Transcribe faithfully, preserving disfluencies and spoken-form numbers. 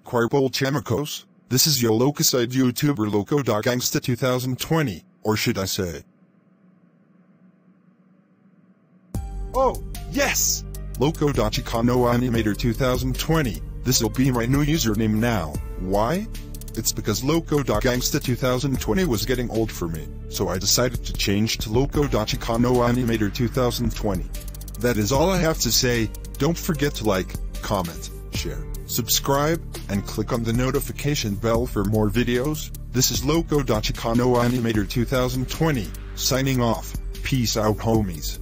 Quirpol Chamacos, this is yo Locuside YouTuber Loco da Gangsta two thousand twenty, or should I say? Oh, yes! Loco da Chicano Animator two thousand twenty, this'll be my new username now. Why? It's because Loco da Gangsta two thousand twenty was getting old for me, so I decided to change to Loco da Chicano Animator two thousand twenty. That is all I have to say. Don't forget to like, comment, share, subscribe, and click on the notification bell for more videos. This is Loco da Chicano Animator two thousand twenty, signing off. Peace out, homies.